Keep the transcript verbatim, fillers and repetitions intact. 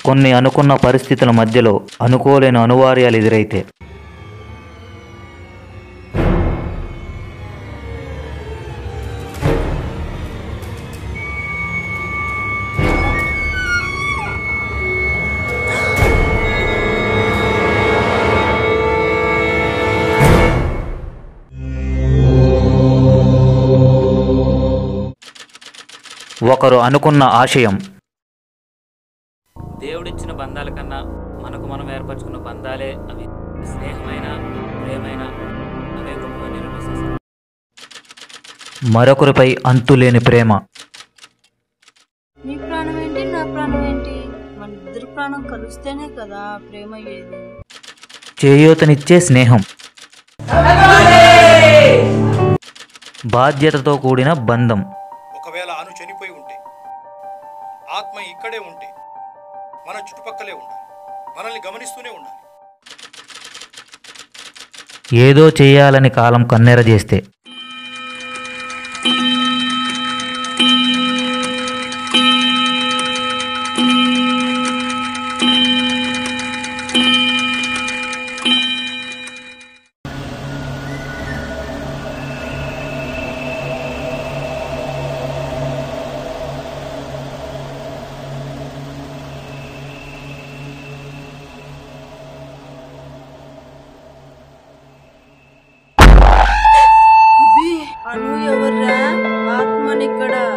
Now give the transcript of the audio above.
కొన్ని అనుకున్న పరిస్థితుల మధ్యలో అనుకోలేని అనివార్యాలు ఎదురైతే ఒకరు అనుకున్న ఆశయం దేవుడిచ్చిన బంధాల కన్నా మనకు మనం ఏర్పరచుకున్న బంధాలే అవి. స్నేహమైన, ప్రేమైన అవే గొప్పగా నిరూపిస్తాయి. మరొకరిపై అంతులేని ప్రేమ. నీ ప్రాణం ఏంటి, నా ప్రాణం ఏంటి, మన ఇద్దరు ప్రాణం కలిస్తేనే కదా ప్రేమ అయ్యేది. చేయూతనిచ్చే స్నేహం. బాధ్యతతో కూడిన బంధం. ఒకవేళ అను చనిపోయి ఉంటే, ఆత్మ ఇక్కడే ఉంటే, మన చుట్టుపక్కలే ఉండాలి, మనల్ని గమనిస్తూనే ఉండాలి. ఏదో చేయాలని కాలం కన్నెర చేస్తే అను ఎవర్రా? ఆత్మని ఇక్కడ